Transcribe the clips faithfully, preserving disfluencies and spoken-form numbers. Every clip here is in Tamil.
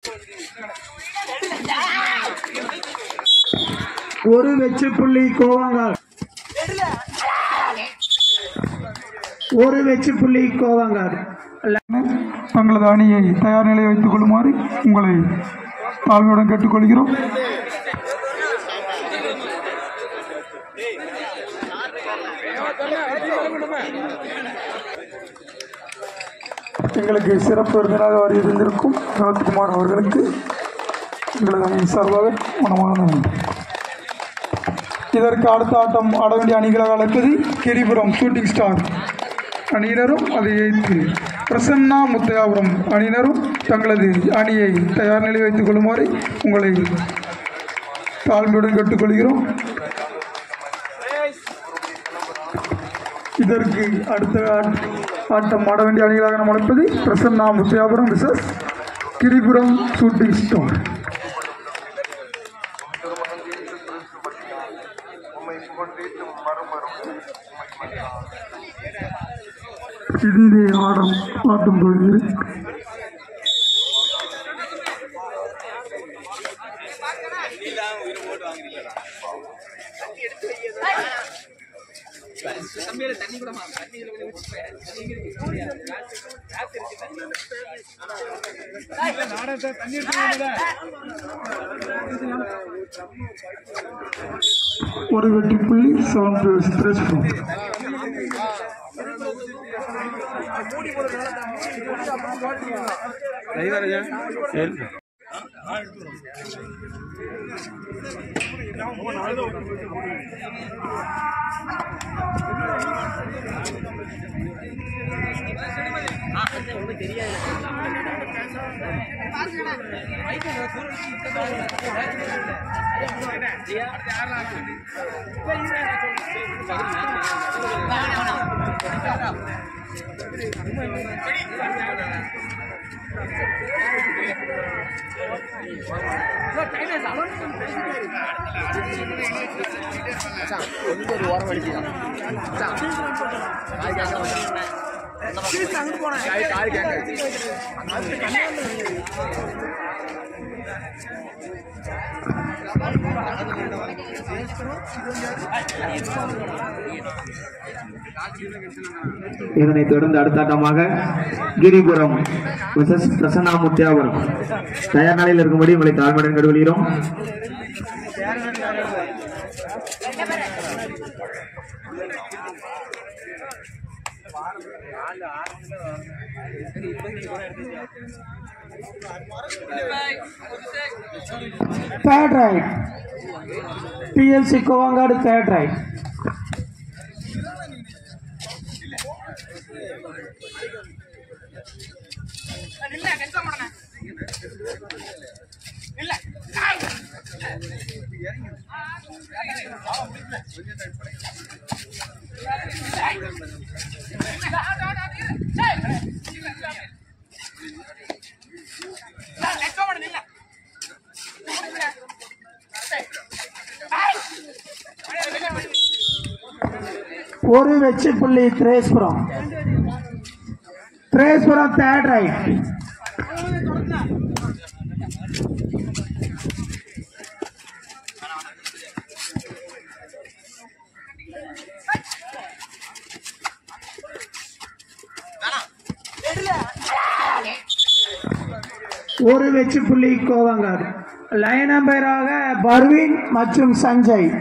ஒரு வெற்றி புள்ளி கோவாங்கால். ஒரு வெற்றி புள்ளி கோவாங்கால். தங்களது அணியை தயார் நிலையை வைத்துக் கொள்ளுமாறு உங்களை தாழ்மையுடன் கேட்டுக்கொள்கிறோம். எங்களுக்கு சிறப்பு விருந்தினராக வருகின்றிருக்கும் வினோத்குமார் அவர்களுக்கு எங்களது அணியின் சார்பாக மனமான நன்றி. இதற்கு அடுத்த ஆட்டம் ஆட வேண்டிய அணிகளாக அழைப்பது கிரிபுரம் ஷூட்டிங் ஸ்டார் அணியினரும் அதை எதிர்த்து பிரசன்னா முத்தையாபுரம் அணியினரும் தங்களது அணியை தயார் நிலை வைத்துக் கொள்ளுமாறு உங்களை தாழ்மையுடன் கேட்டுக்கொள்கிறோம். இதற்கு அடுத்த ஆட்டம் ஆட வேண்டிய அணிகளாக நாம் அழைப்பது Prasanna Muthaiyapuram versus Giripuram shooting star. இதிலே ஆடம் ஆட்டம் போகிறது. ஒரு வெற்றி புள்ளி செவன் ஸ்ட்ரெஸ் இதனைத் தொடர்ந்து அடுத்தாட்டமாக கிரிபுரம் பிரசன்னா முத்தியாபுரம் தயார் நிலையில் இருக்கும்படி உங்களை தாழ்மையுடன் கேட்டுக்கொள்கிறோம். Third right. T L C Kovangad third right. ஒரு வெற்றி புள்ளி திரேஸ்புரம். Therespuram third right. ஒரு வெற்றி புள்ளி கோவங்கர். லைன் அம்பையராக பர்வீன் மற்றும் சஞ்சய்.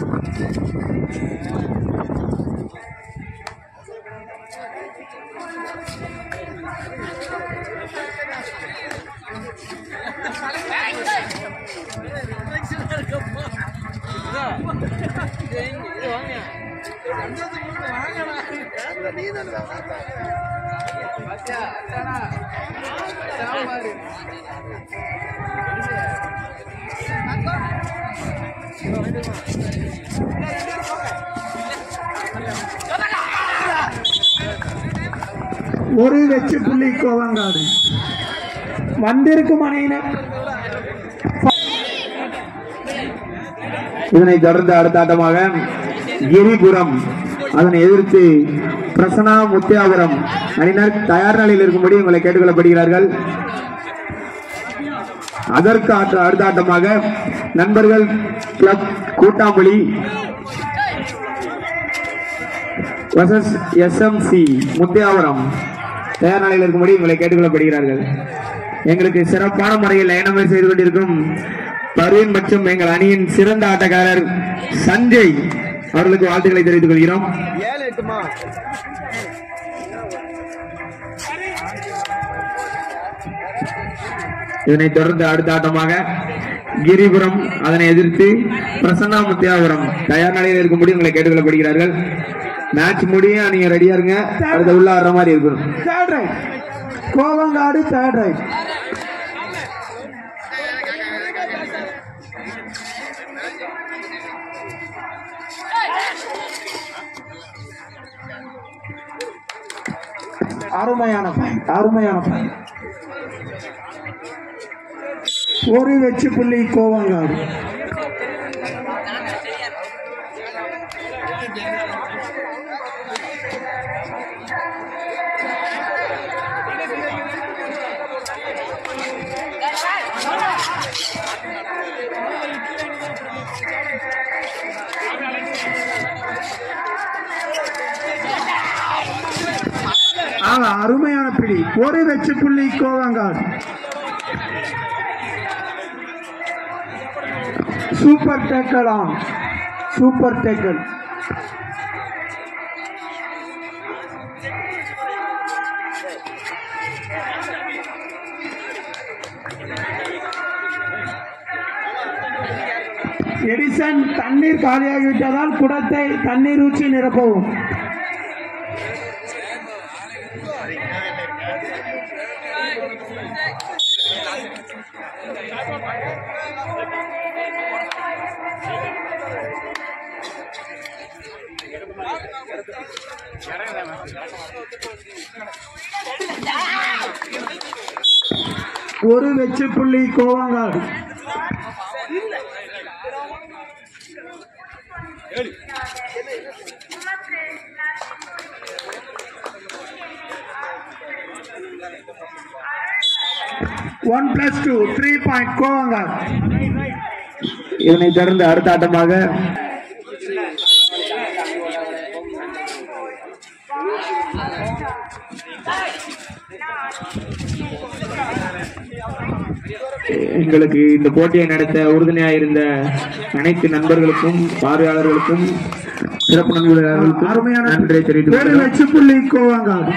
ஒரு வெற்றி புள்ளி கோவங்காடு. வந்திருக்கும் அணியினர். இதனைத் தொடர்ந்து அடுத்த ஆட்டமாக கிரிபுரம் அதனை எதிர்த்து பிரசன்னா முத்தியாபுரம் அணியினர் தயார் நிலையில் இருக்கும்படி உங்களை கேட்டுக்கொள்ளப்படுகிறார்கள். அதற்கு ஆட்ட- அடுத்த ஆட்டமாக நண்பர்கள் club Koottampuli versus SMC Muthiyavaram தயார் நிலையில் இருக்கும்படி உங்களை கேட்டுக்கொள்ளப்படுகிறார்கள். எங்களுக்கு சிறப்பான முறையில் லைனமை செய்து கொண்டிருக்கும் பர்வீன் மற்றும் எங்கள் அணியின் சிறந்த ஆட்டக்காரர் சஞ்சய் அவர்களுக்கு வாழ்த்துக்களை தெரிவித்துக் கொள்கிறோம். இதனைத் தொடர்ந்து அடுத்த ஆட்டமாக கிரிபுரம் அதனை எதிர்த்து பிரசன்னா முத்தியாபுரம் தயார் நிலையில் இருக்கும்படி உங்களை கேட்டுக்கொள்ளப்படுகிறார்கள். மேட்ச் முடிய நீங்க ரெடியா இருங்க. அடுத்த உள்ள ஆடுற மாதிரி இருக்கும். Third raid Kovangadu third raid. அருமையான பாயிண்ட், அருமையான பாயிண்ட். ஒரு வெச்சு புள்ளி கோவங்காடு. அருமையான பிடி. ஒரு வெச்சு புள்ளி Kovangadu. Super tackle on, super tackle. Edison தண்ணீர் காலியாகிவிட்டதால் குடத்தை தண்ணீர் ஊற்றி நிரப்பவும். ஒரு வெச்சு புள்ளி Kovangadu. One plus two three point Kovangadu. இதனைத் தொடர்ந்து அடுத்த ஆட்டமாக எங்களுக்கு இந்த போட்டியை நடத்த உறுதுணையாக இருந்த அனைத்து நண்பர்களுக்கும் பார்வையாளர்களுக்கும் சிறப்பு நண்பர்களுக்கும் அருமையான நன்றி தெரிவித்துக் ஒரு வெச்சு புள்ளி கோவங்காடு.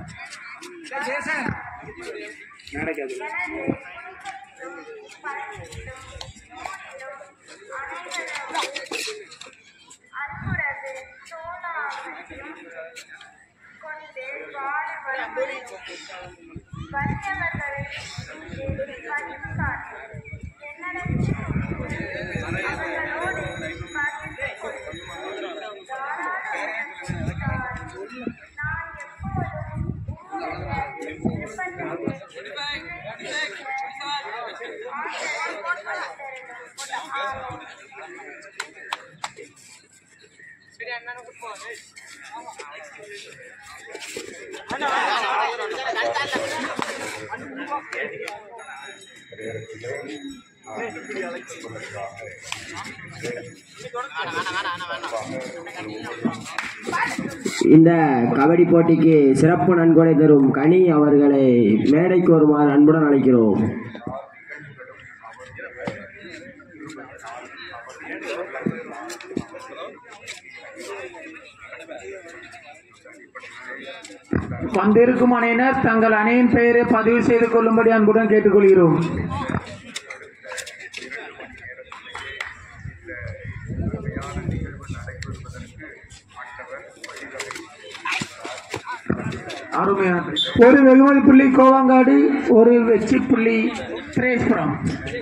இந்த கபடி போட்டிக்கு சிறப்பு நன்கொடை தரும் கனி அவர்களை மேடைக்கு வருமாறு அன்புடன் அழைக்கிறோம். வந்திருக்கும் அணியினர் தங்கள் அணியின் பெயரை பதிவு செய்து கொள்ளும்படி அன்புடன் கேட்டுக்கொள்கிறோம். அருமையான ஒரு வெகுமதி புள்ளி கோவங்காடு, ஒரு வெற்றி புள்ளி திரேஸ்புரம்.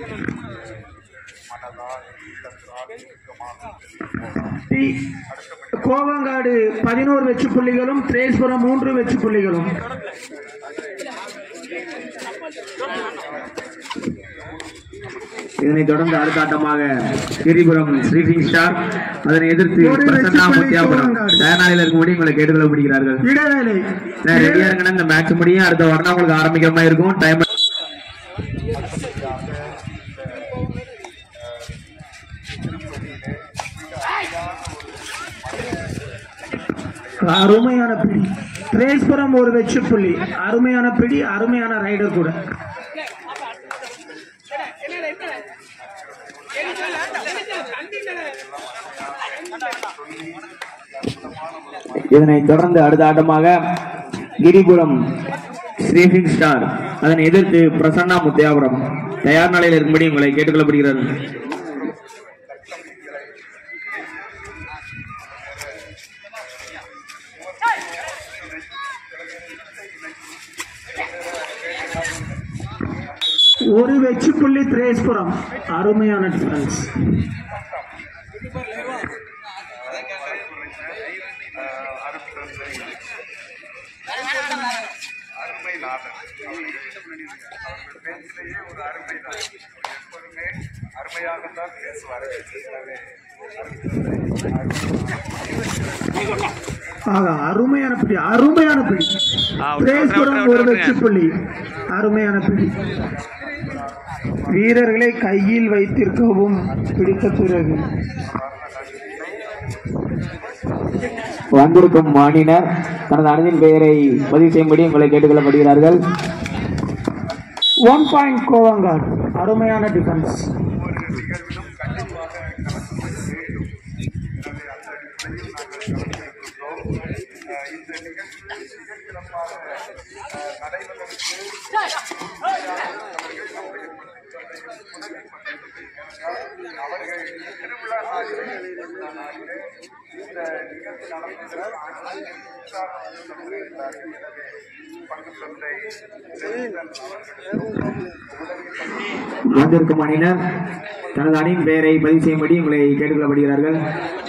கோவங்காடு பதினோரு வெற்றி புள்ளிகளும் திரேஸ்புரம் மூன்று வெற்றி புள்ளிகளும். இதனைத் தொடர்ந்து அடுத்த ஆட்டமாக கிரிபுரம் ஸ்ரீசிங் ஸ்டார் அதனை எதிர்த்து பிரசன்னா முத்தியாபுரம் தயாரில் இருக்கும்படி உங்களை கேட்டுக்கொள்ளப்படுகிறார்கள். இடைவேளை ரெடியா இருங்கன்னா இந்த மேட்ச் முடியும். அடுத்த வாரம் உங்களுக்கு ஆரம்பிக்கிற மாதிரி இருக்கும். டைம் அருமையான பிடி திரேஸ்புரம் ஒரு வெற்றி புள்ளி. அருமையான பிடி, அருமையான ரைடர் கூட. இதனைத் தொடர்ந்து அடுத்த ஆட்டமாக கிரிபுரம் ஸ்ரீபிங் ஸ்டார், அதனை எதிர்த்து பிரசன்னா முத்தையாபுரம் தயார் நிலையில் இருக்கும்படி உங்களை கேட்டுக்கொள்ளப்படுகிறது. ஒரு வெற்றி புள்ளி திரேஸ்புரம். அருமையான டிஃபரன்ஸ். அருமையான பிடி, அருமையான பிடி. திரேஸ்புரம் ஒரு வெற்றி புள்ளி. அருமையான பிடி. வீரர்களை கையில் வைத்திருக்கவும் பிடித்த பிறகு வந்திருக்கும் மாநிலர் தனது அணியின் பெயரை பதிவு செய்யும்படி உங்களை கேட்டுக்கொள்ளப்படுகிறார்கள். One point Kovangadu. அருமையான டிஃபென்ஸ். வந்திருக்கும் அணியினர் தனது அணியின் பெயரை பதிவு செய்யும்படி உங்களை கேட்டுக்கொள்ளப்படுகிறார்கள்.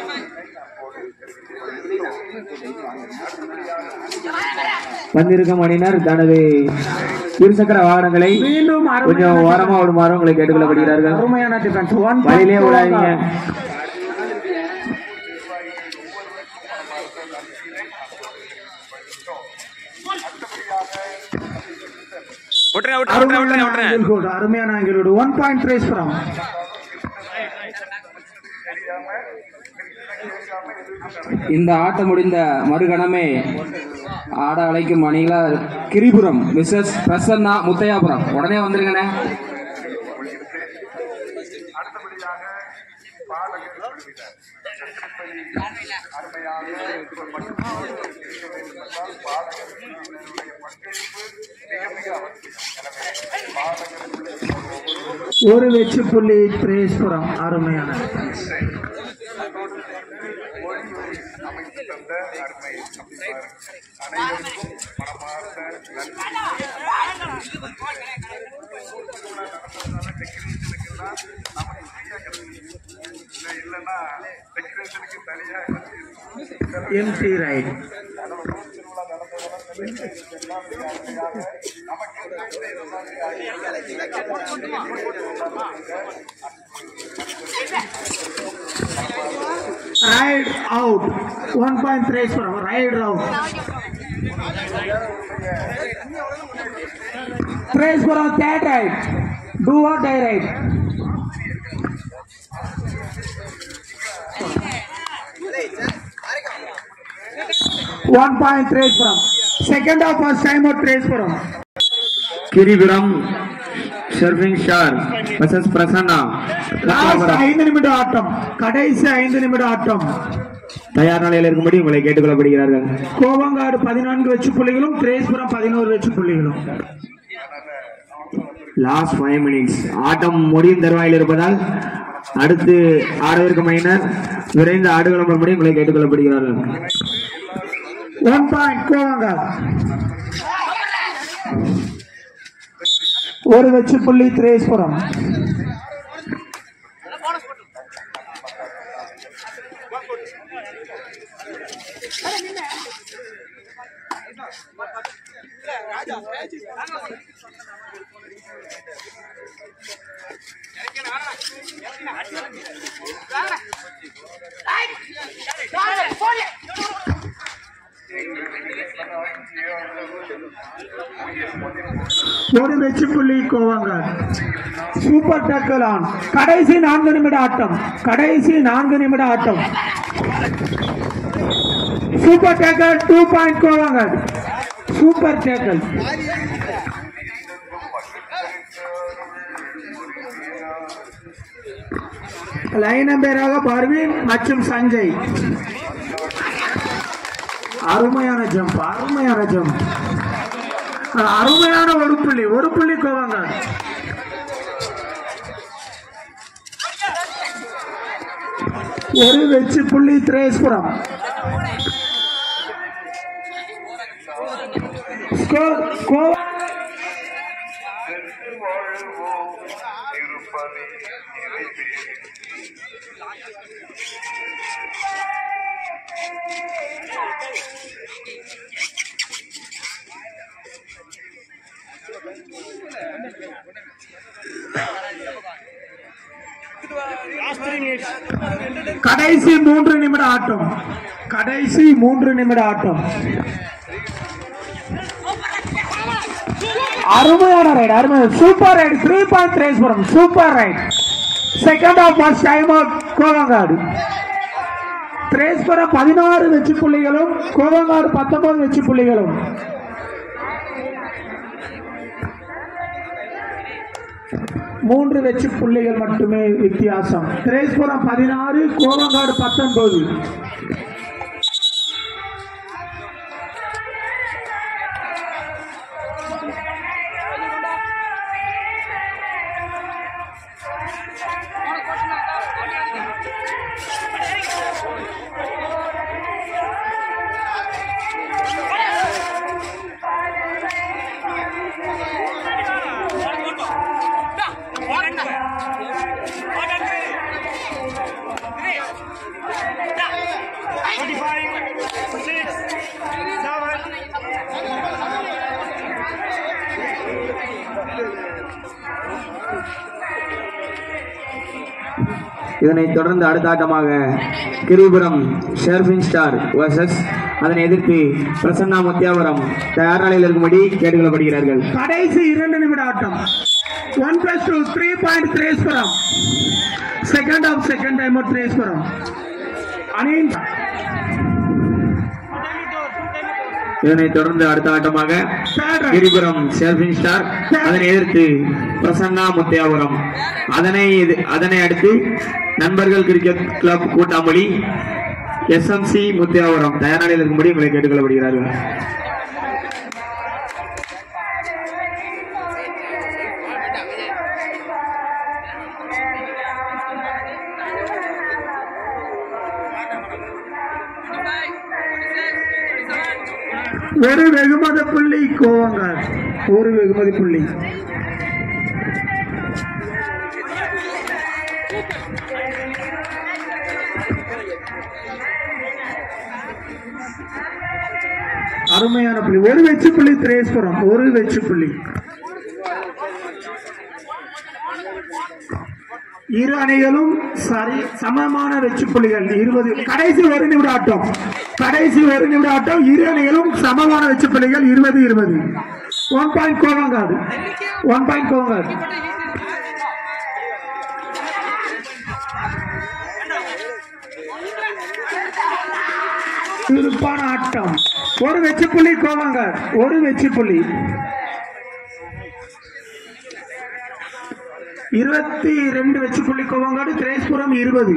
வந்திருக்கும் அணியினர் தனது இருசக்கர வாகனங்களை மீண்டும் கொஞ்சம் ஓரமா விடுமாறு உங்களை கேட்டுக்கொள்ளப்படுகிறார்கள். அருமையான டிஃபென்ஸ். வழியிலே விடாதீங்க. அருமையான ஆங்கிலோடு ஒன் பாயிண்ட் பிரைஸ் ஃப்ரம். இந்த ஆட்டம் முடிந்த மறுகணமே ஆட அழைக்கும் அணிகளார் கிரிபுரம் மிஸ்ஸஸ் பிரசன்னா முத்தையாபுரம். உடனே வந்துருங்கண்ணே. ஒரு வெற்றி புள்ளி திரேஸ்புரம். அருமையான empty raid. Ride out. One point race for ride out. Race for that ride. Do or die ride. One point race for second half first time out race for Giripuram serving star versus Prasanna. ஐந்து நிமிட ஆட்டம். கடைசி ஐந்து நிமிட ஆட்டம். தயார் நிலையில் இருக்கும்படி உங்களை கேட்டுக்கொள்ளப்படுகிறார்கள். கோவங்காடு பதினான்கு வெற்றி புள்ளிகளும் திரேஸ்புரம் பதினோரு வெற்றி புள்ளிகளும். லாஸ்ட் ஃபைவ் மினிட்ஸ் ஆட்டம் முடியும் தருவாயில் இருப்பதால் அடுத்து ஆடவிருக்கும் அணியினர் விரைந்து ஆடுகளம் வரும்படி உங்களை கேட்டுக்கொள்ளப்படுகிறார்கள். One point Kovangadu. ஒரு வெற்றி புள்ளி திரேஸ்புரம். ஒரு வெற்றி புள்ளி கோவங்காடு. Super tackle on. கடைசி நான்கு நிமிட ஆட்டம். கடைசி நான்கு நிமிட ஆட்டம். Super tackle two point Kovangadu. Super tackle. Line நம்பராக பர்வீன் மற்றும் சஞ்சய். அருமையான ஜம்ப், அருமையான ஜம்ப், அருமையான ஒரு புள்ளி, ஒரு புள்ளி கோவாங்கட். ஒரு வெற்றி புள்ளி திரேஸ்புரம். ஸ்கோர் கோவா கடைசி மூன்று நிமிட ஆட்டம். கடைசி மூன்று நிமிட ஆட்டம். அருமையான ரைட், அருமை, super raid. Three point Threspuram. Super raid. Second half first time out Kovangadu. Threspuram பதினாறு வெற்றி புள்ளிகளும் கோவங்காடு பத்தொன்பது வெற்றி புள்ளிகளும். மூன்று வெற்றி புள்ளிகள் மட்டுமே வித்தியாசம். திரேஸ்புரம் பதினாறு, கோவங்காடு பத்தொன்பது. இதனைத் தொடர்ந்து அடுத்த ஆட்டமாக கிரிபுரம் ஷெர்பின் ஸ்டார் வர்சஸ் அதனை எதிர்த்து பிரசன்னா முத்தியாபுரம் தயார் நிலையில் இருக்கும்படி கேட்டுக்கொள்ளப்படுகிறார்கள். கடைசி இரண்டு நிமிட ஆட்டம். One plus two three point Threspuram. Second half second time out Threspuram. அணியின் இதனைத் தொடர்ந்து அடுத்த ஆட்டமாக கிரிபுரம் ஷெர்பின் ஸ்டார் அதனை எதிர்த்து பிரசன்னா முத்தியாபுரம். அதனை அதனை அடுத்து நண்பர்கள் cricket club Koottamozhi S M C Muthiyapuram தயார் நிலையில் இருக்கும்படி உங்களை கேட்டுக்கொள்ளப்படுகிறார்கள். ஒரு வெகுமதி புள்ளி கோவங்காடு. ஒரு வெகுமதி புள்ளி. அருமையான புள்ளி. ஒரு வெற்றி புள்ளி திரேஸ்புரம். ஒரு வெற்றி புள்ளி. இரு அணிகளும் சரி சமமான வெற்றி புள்ளிகள் இருபது. கடைசி ஒரு நிமிட ஆட்டம். கடைசி ஒரு நிமிட ஆட்டம். இரு அணிகளும் சமமான வெற்றி புள்ளிகள் இருபது இருபது. One point Kovangadu. One point Kovangadu. சிறப்பான ஆட்டம். ஒரு வெற்றி புள்ளி கோவங்காடு. ஒரு வெற்றி புள்ளி. இருபத்தி ரெண்டு வெற்றி புள்ளி கோவங்காடு. திரேஸ்புரம் இருபது.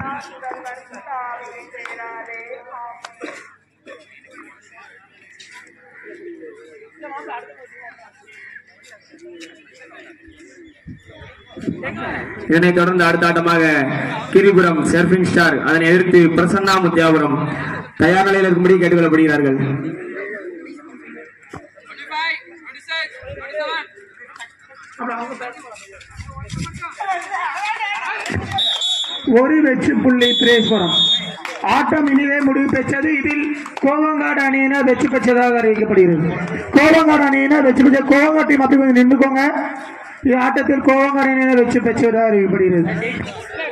இதனைத் தொடர்ந்து அடுத்த ஆட்டமாக கிரிபுரம் ஷெர்பின் ஸ்டார் அதனை எதிர்த்து பிரசன்னா முத்தியாபுரம் தயார் நிலையில் இருக்கும்படி கேட்டுக்கொள்ளப்படுகிறார்கள். ஒரு வெற்றி புள்ளி திரேஸ்வரம். ஆட்டம் இனிதே முடிவு பெற்றது. இதில் கோவங்காடு அணியினர் வெற்றி பெற்றதாக அறிவிக்கப்படுகிறது. கோவங்காடு அணியினர் வெற்றி பெற்ற கோவங்காட்டை மட்டும் நின்றுக்கோங்க. ஆட்டத்தில் கோவங்காடு அணியினர் வெற்றி பெற்றதாக அறிவிக்கப்படுகிறது.